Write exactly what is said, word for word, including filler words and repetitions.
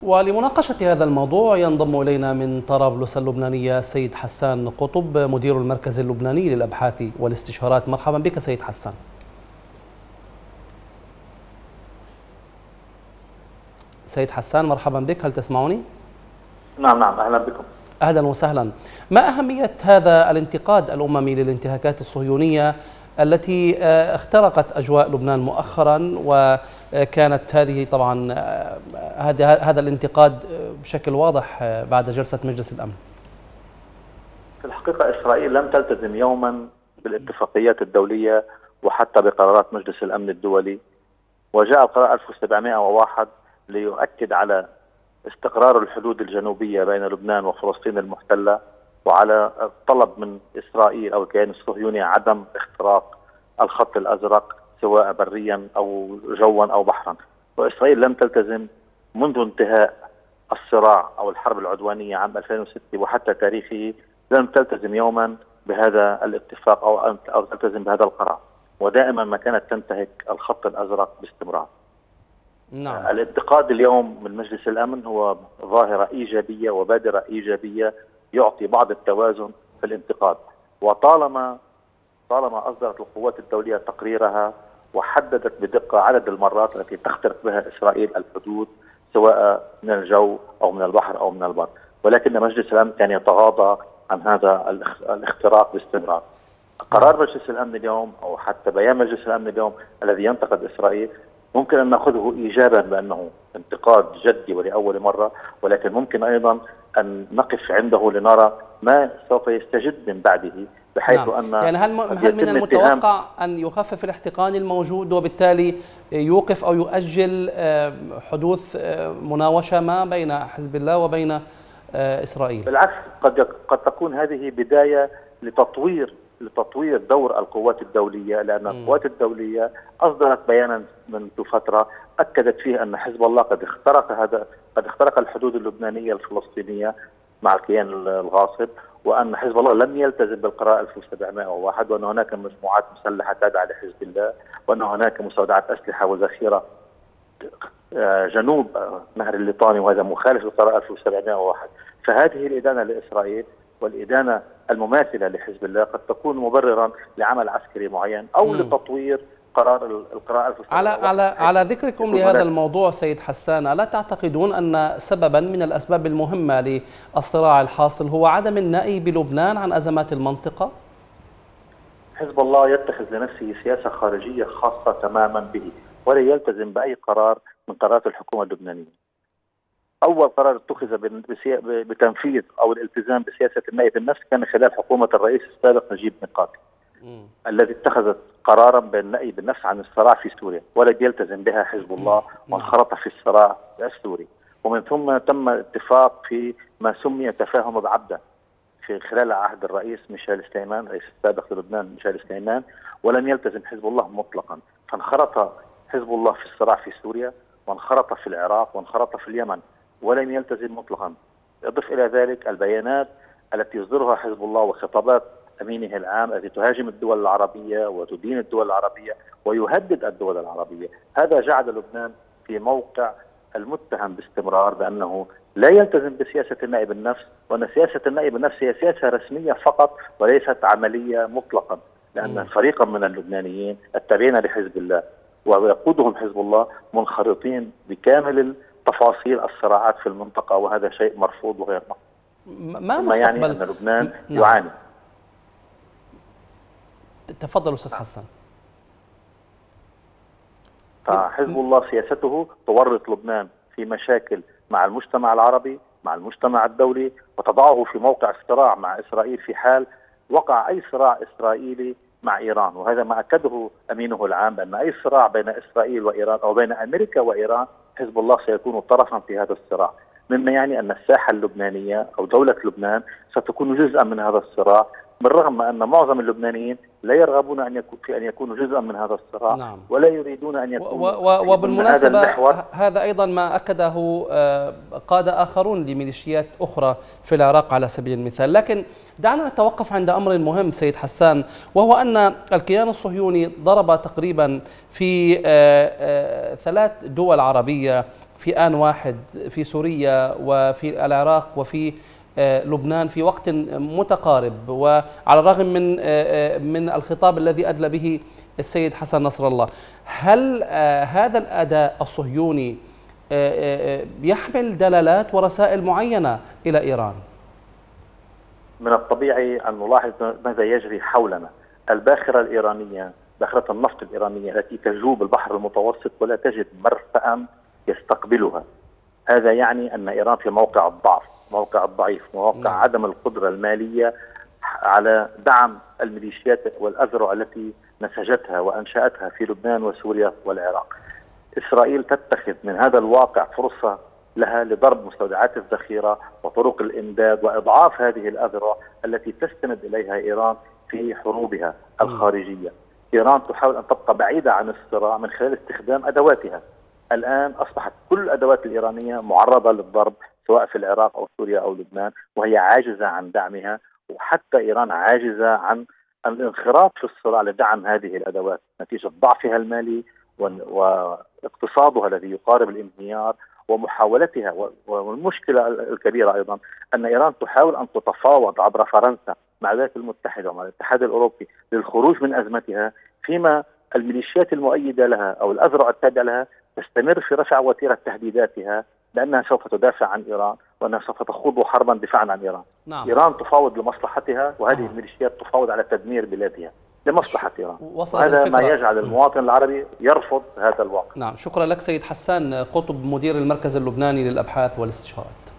ولمناقشة هذا الموضوع ينضم إلينا من طرابلس اللبنانية سيد حسان قطب، مدير المركز اللبناني للأبحاث والاستشارات. مرحبا بك سيد حسان. سيد حسان مرحبا بك، هل تسمعني؟ نعم نعم أهلا بكم. أهلا وسهلا. ما أهمية هذا الانتقاد الأممي للانتهاكات الصهيونية التي اخترقت أجواء لبنان مؤخرا، وكانت هذه طبعا هذا هذا الانتقاد بشكل واضح بعد جلسة مجلس الأمن؟ في الحقيقة إسرائيل لم تلتزم يوما بالاتفاقيات الدولية وحتى بقرارات مجلس الأمن الدولي، وجاء القرار ألف وسبعمئة وواحد ليؤكد على استقرار الحدود الجنوبية بين لبنان وفلسطين المحتلة، وعلى الطلب من إسرائيل أو الكيان الصهيوني عدم اختراق الخط الأزرق سواء بريا أو جوا أو بحرا. وإسرائيل لم تلتزم منذ انتهاء الصراع أو الحرب العدوانية عام ألفين وستة وحتى تاريخه، لم تلتزم يوما بهذا الاتفاق أو أو تلتزم بهذا القرار، ودائما ما كانت تنتهك الخط الأزرق باستمرار. نعم. الانتقاد اليوم من مجلس الأمن هو ظاهرة إيجابية وبادرة إيجابية يعطي بعض التوازن في الانتقاد، وطالما طالما أصدرت القوات الدولية تقريرها وحددت بدقة عدد المرات التي تخترق بها إسرائيل الحدود سواء من الجو أو من البحر أو من البر، ولكن مجلس الأمن كان يتغاضى عن هذا الاختراق باستمرار. قرار مجلس الأمن اليوم أو حتى بيان مجلس الأمن اليوم الذي ينتقد إسرائيل ممكن أن نأخذه إيجابا بأنه انتقاد جدي ولأول مرة، ولكن ممكن أيضا أن نقف عنده لنرى ما سوف يستجد من بعده، بحيث نعم. أن يعني هل هل من المتوقع أن يخفف الاحتقان الموجود وبالتالي يوقف أو يؤجل حدوث مناوشة ما بين حزب الله وبين إسرائيل؟ بالعكس، قد قد تكون هذه بداية لتطوير لتطوير دور القوات الدولية، لأن القوات الدولية أصدرت بيانا منذ فترة أكدت فيه أن حزب الله قد اخترق هذا قد اخترق الحدود اللبنانية الفلسطينية مع الكيان الغاصب، وأن حزب الله لم يلتزم بالقرار ألف وسبعمئة وواحد، وأن هناك مجموعات مسلحة تابعة لحزب الله، وأن هناك مستودعات أسلحة وذخيرة جنوب نهر الليطاني، وهذا مخالف للقرار ألف وسبعمئة وواحد. فهذه الإدانة لإسرائيل والإدانة المماثلة لحزب الله قد تكون مبررا لعمل عسكري معين أو م. لتطوير قرار القرار ألف وسبعمئة وواحد. على على على ذكركم لهذا الموضوع سيد حسان، ألا تعتقدون أن سببا من الأسباب المهمة للصراع الحاصل هو عدم النأي بلبنان عن أزمات المنطقة؟ حزب الله يتخذ لنفسه سياسة خارجية خاصة تماما به، ولا يلتزم بأي قرار من قرارات الحكومة اللبنانية. أول قرار اتخذ بتنفيذ أو الالتزام بسياسة النأي بالنفس كان خلال حكومة الرئيس السابق نجيب ميقاتي، الذي اتخذت قرارا بالنأي بالنفس عن الصراع في سوريا، ولم يلتزم بها حزب الله وانخرط في الصراع السوري. ومن ثم تم اتفاق في ما سمي تفاهم بعبدة في خلال عهد الرئيس ميشيل سليمان، الرئيس السابق للبنان ميشيل سليمان، ولم يلتزم حزب الله مطلقا، فانخرط حزب الله في الصراع في سوريا، وانخرط في العراق، وانخرط في اليمن، ولم يلتزم مطلقا. يضف إلى ذلك البيانات التي يصدرها حزب الله وخطابات أمينه العام التي تهاجم الدول العربية وتدين الدول العربية ويهدد الدول العربية. هذا جعل لبنان في موقع المتهم باستمرار بأنه لا يلتزم بسياسة النأي بالنفس، وأن سياسة النأي بالنفس هي سياسة رسمية فقط وليست عملية مطلقا، لأن فريقا من اللبنانيين التابعين لحزب الله ويقودهم حزب الله منخرطين بكامل تفاصيل الصراعات في المنطقة، وهذا شيء مرفوض وغير مقبول. ما مستقبل يعني أن لبنان م... يعاني. تفضل أستاذ حسن. فحزب الله سياسته تورط لبنان في مشاكل مع المجتمع العربي مع المجتمع الدولي، وتضعه في موقع صراع مع إسرائيل في حال وقع أي صراع إسرائيلي مع إيران، وهذا ما أكده أمينه العام بأن أي صراع بين إسرائيل وإيران أو بين أمريكا وإيران حزب الله سيكون طرفا في هذا الصراع، مما يعني أن الساحة اللبنانية أو دولة لبنان ستكون جزءا من هذا الصراع، بالرغم أن معظم اللبنانيين لا يرغبون أن يكون في أن يكونوا جزءا من هذا الصراع. نعم. ولا يريدون أن يكونوا. وبالمناسبة هذا, هذا أيضا ما أكده قادة آخرون لميليشيات أخرى في العراق على سبيل المثال. لكن دعنا نتوقف عند أمر مهم سيد حسان، وهو أن الكيان الصهيوني ضرب تقريبا في ثلاث دول عربية في آن واحد في سوريا وفي العراق وفي لبنان في وقت متقارب، وعلى الرغم من من الخطاب الذي أدلى به السيد حسن نصر الله. هل هذا الأداء الصهيوني يحمل دلالات ورسائل معينة إلى إيران؟ من الطبيعي أن نلاحظ ماذا يجري حولنا. الباخرة الإيرانية، باخرة النفط الإيرانية التي تجوب البحر المتوسط ولا تجد مرفأ يستقبلها. هذا يعني أن إيران في موقع الضعف، موقع الضعيف، موقع نعم. عدم القدرة المالية على دعم الميليشيات والأذرع التي نسجتها وأنشأتها في لبنان وسوريا والعراق. إسرائيل تتخذ من هذا الواقع فرصة لها لضرب مستودعات الذخيرة وطرق الإمداد وإضعاف هذه الأذرع التي تستند إليها إيران في حروبها الخارجية. إيران تحاول أن تبقى بعيدة عن الصراع من خلال استخدام أدواتها. الآن أصبحت كل الأدوات الإيرانية معرضة للضرب سواء في العراق أو سوريا أو لبنان، وهي عاجزة عن دعمها، وحتى إيران عاجزة عن الانخراط في الصراع لدعم هذه الأدوات نتيجة ضعفها المالي واقتصادها الذي يقارب الانهيار ومحاولتها. والمشكلة الكبيرة أيضا أن إيران تحاول أن تتفاوض عبر فرنسا مع الولايات المتحدة ومع الاتحاد الأوروبي للخروج من أزمتها، فيما الميليشيات المؤيدة لها أو الأذرع التابعة لها تستمر في رفع وتيرة تهديداتها بأنها سوف تدافع عن إيران وأنها سوف تخوض حربا دفاعا عن إيران. نعم. إيران تفاوض لمصلحتها، وهذه آه. الميليشيات تفاوض على تدمير بلادها لمصلحة إيران. هذا ما يجعل المواطن العربي يرفض هذا الواقع. نعم، شكرا لك سيد حسان قطب، مدير المركز اللبناني للأبحاث والاستشارات.